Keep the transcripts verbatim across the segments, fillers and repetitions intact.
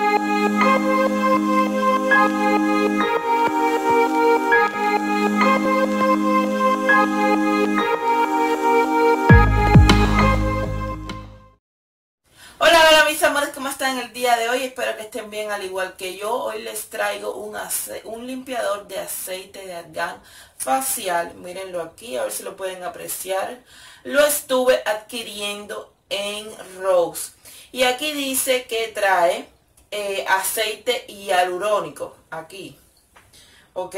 Hola, hola mis amores, ¿cómo están el día de hoy? Espero que estén bien al igual que yo. Hoy les traigo un, un limpiador de aceite de argán facial. Mírenlo aquí, a ver si lo pueden apreciar. Lo estuve adquiriendo en Rose. Y aquí dice que trae eh, aceite hialurónico. Aquí. Ok.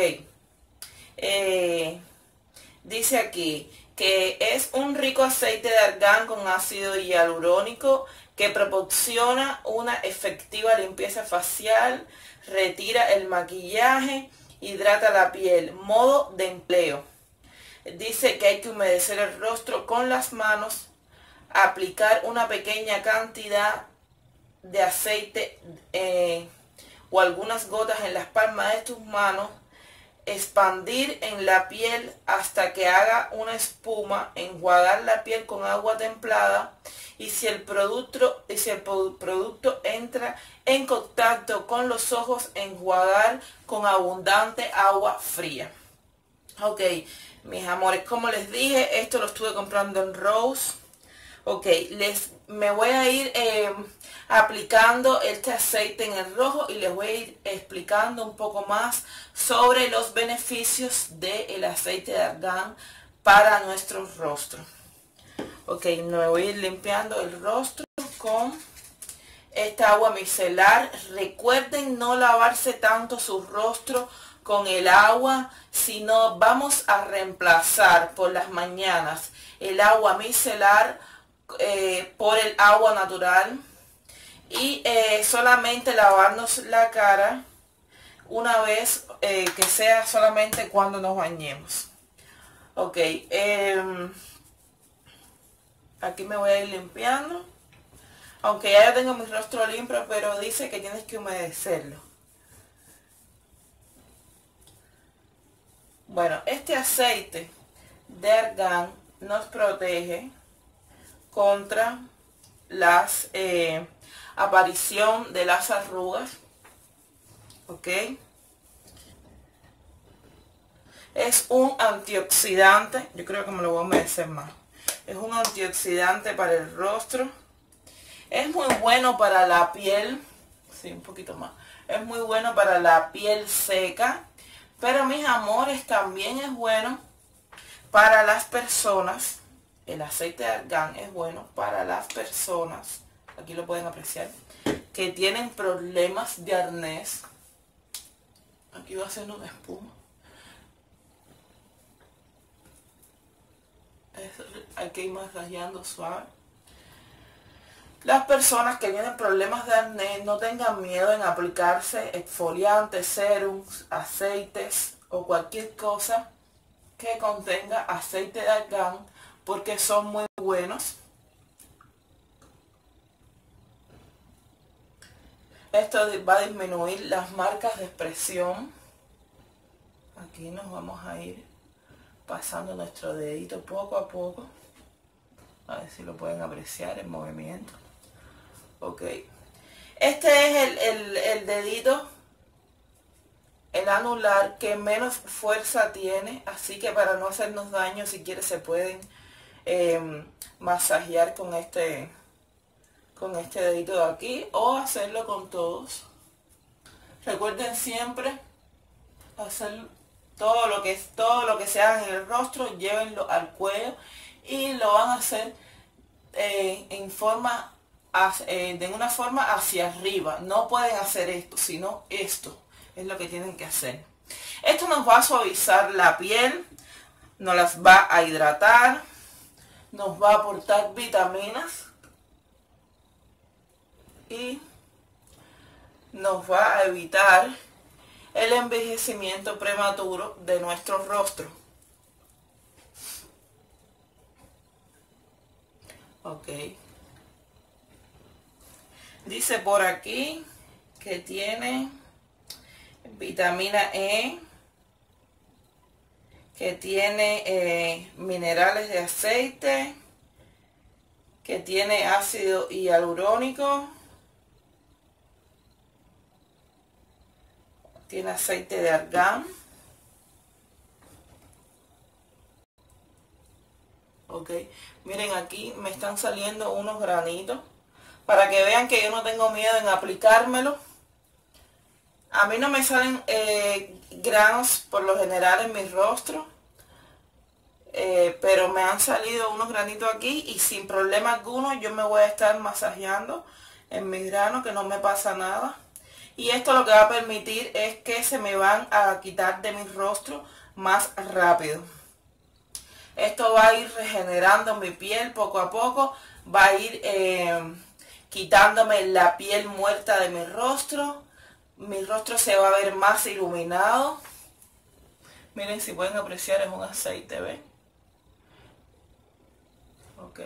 Eh, dice aquí que es un rico aceite de argán con ácido hialurónico que proporciona una efectiva limpieza facial, retira el maquillaje, hidrata la piel. Modo de empleo. Dice que hay que humedecer el rostro con las manos, aplicar una pequeña cantidad de aceite eh, o algunas gotas en las palmas de tus manos, expandir en la piel hasta que haga una espuma, enjuagar la piel con agua templada y si el producto, y si el producto entra en contacto con los ojos, enjuagar con abundante agua fría. Ok, mis amores, como les dije, esto lo estuve comprando en Rose. Ok, les, me voy a ir eh, aplicando este aceite en el rojo y les voy a ir explicando un poco más sobre los beneficios del aceite de argán para nuestro rostro. Ok, me voy a ir limpiando el rostro con esta agua micelar. Recuerden no lavarse tanto su rostro con el agua, sino vamos a reemplazar por las mañanas el agua micelar Eh, por el agua natural y eh, solamente lavarnos la cara una vez eh, que sea solamente cuando nos bañemos. Ok, eh, aquí me voy a ir limpiando, aunque ya yo tengo mi rostro limpio, pero dice que tienes que humedecerlo. Bueno, este aceite de argán nos protege contra las eh, aparición de las arrugas. Ok, es un antioxidante. Yo creo que me lo voy a humedecer más. Es un antioxidante para el rostro. Es muy bueno para la piel. Sí, un poquito más. Es muy bueno para la piel seca, pero mis amores, también es bueno para las personas. El aceite de argán es bueno para las personas, aquí lo pueden apreciar, que tienen problemas de arnés. Aquí va a ser una espuma. Eso, hay que ir masajeando suave. Las personas que tienen problemas de arnés no tengan miedo en aplicarse exfoliantes, serums, aceites o cualquier cosa que contenga aceite de argán, porque son muy buenos. Esto va a disminuir las marcas de expresión. Aquí nos vamos a ir pasando nuestro dedito poco a poco. A ver si lo pueden apreciar el movimiento. Ok. Este es el, el, el dedito, el anular, que menos fuerza tiene. Así que para no hacernos daño, si quieren se pueden Eh, masajear con este con este dedito de aquí o hacerlo con todos. Recuerden siempre hacer todo lo que es todo lo que se haga en el rostro, llévenlo al cuello y lo van a hacer eh, en forma eh, de una forma hacia arriba. No pueden hacer esto, sino esto es lo que tienen que hacer. Esto nos va a suavizar la piel, nos las va a hidratar, nos va a aportar vitaminas y nos va a evitar el envejecimiento prematuro de nuestro rostro. Ok. Dice por aquí que tiene vitamina E, que tiene eh, minerales de aceite, que tiene ácido hialurónico, Tiene aceite de argán. Ok, miren, aquí me están saliendo unos granitos para que vean que yo no tengo miedo en aplicármelo. A mí no me salen eh, granos por lo general en mi rostro, eh, pero me han salido unos granitos aquí y sin problema alguno yo me voy a estar masajeando en mis granos, que no me pasa nada. Y esto lo que va a permitir es que se me van a quitar de mi rostro más rápido. Esto va a ir regenerando mi piel poco a poco, va a ir eh, quitándome la piel muerta de mi rostro. Mi rostro se va a ver más iluminado. Miren, si pueden apreciar, es un aceite, ¿ven? Ok.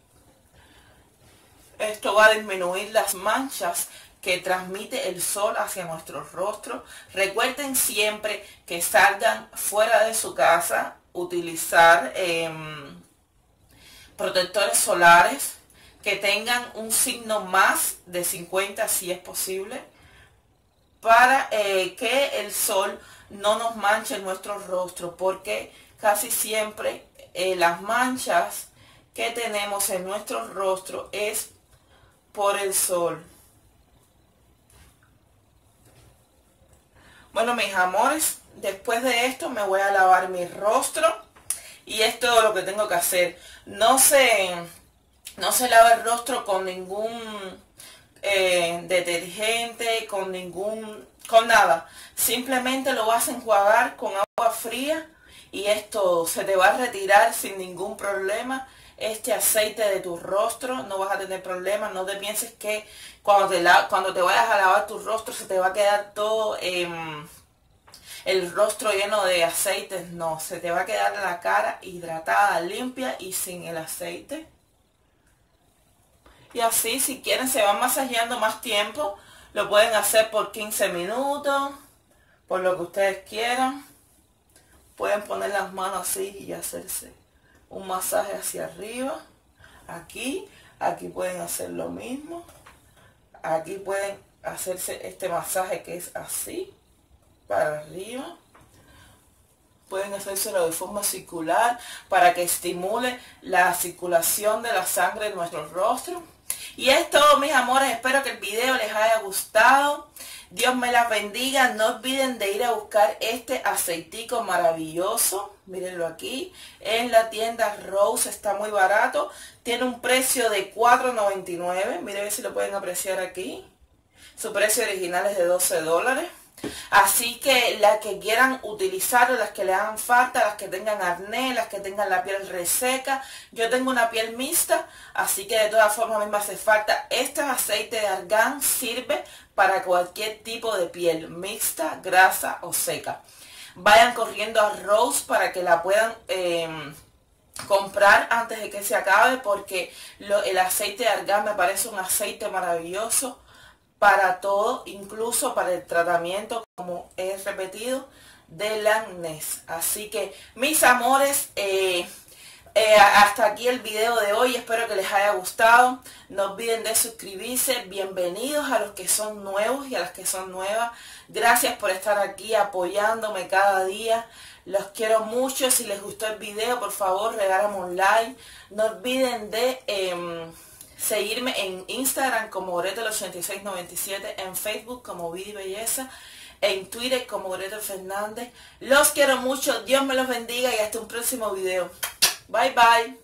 Esto va a disminuir las manchas que transmite el sol hacia nuestro rostro. Recuerden siempre que salgan fuera de su casa, utilizar eh, protectores solares que tengan un signo más de cincuenta si es posible, para eh, que el sol no nos manche nuestro rostro, porque casi siempre eh, las manchas que tenemos en nuestro rostro es por el sol. Bueno, mis amores, después de esto me voy a lavar mi rostro y es todo lo que tengo que hacer. No se, no se lava el rostro con ningún eh, detergente, con ningún, con nada. Simplemente lo vas a enjuagar con agua fría y esto se te va a retirar sin ningún problema. Este aceite de tu rostro, no vas a tener problemas. No te pienses que cuando te, la, cuando te vayas a lavar tu rostro se te va a quedar todo eh, el rostro lleno de aceites. No, se te va a quedar la cara hidratada, limpia y sin el aceite. Y así, si quieren, se van masajeando más tiempo. Lo pueden hacer por quince minutos, por lo que ustedes quieran. Pueden poner las manos así y hacerse un masaje hacia arriba, aquí, aquí pueden hacer lo mismo, aquí pueden hacerse este masaje que es así, para arriba, pueden hacérselo de forma circular para que estimule la circulación de la sangre en nuestro rostro. Y es todo, mis amores, espero que el video les haya gustado. Dios me las bendiga. No olviden de ir a buscar este aceitico maravilloso. Mírenlo aquí. En la tienda Rose está muy barato. Tiene un precio de cuatro noventa y nueve. Miren si lo pueden apreciar aquí. Su precio original es de doce dólares. Así que las que quieran utilizarlo, las que le hagan falta, las que tengan acné, las que tengan la piel reseca. Yo tengo una piel mixta, así que de todas formas a mí me hace falta. Este aceite de argán sirve para cualquier tipo de piel, mixta, grasa o seca. Vayan corriendo a Rose para que la puedan eh, comprar antes de que se acabe, porque lo, el aceite de argán me parece un aceite maravilloso para todo, incluso para el tratamiento, como he repetido, del acné. Así que, mis amores, eh, eh, hasta aquí el video de hoy. Espero que les haya gustado. No olviden de suscribirse. Bienvenidos a los que son nuevos y a las que son nuevas. Gracias por estar aquí apoyándome cada día. Los quiero mucho. Si les gustó el video, por favor, regálame un like. No olviden de Eh, seguirme en Instagram como Gretel ochenta y seis noventa y siete, en Facebook como Vida y Belleza, en Twitter como Gretel Fernández. Los quiero mucho, Dios me los bendiga y hasta un próximo video. Bye bye.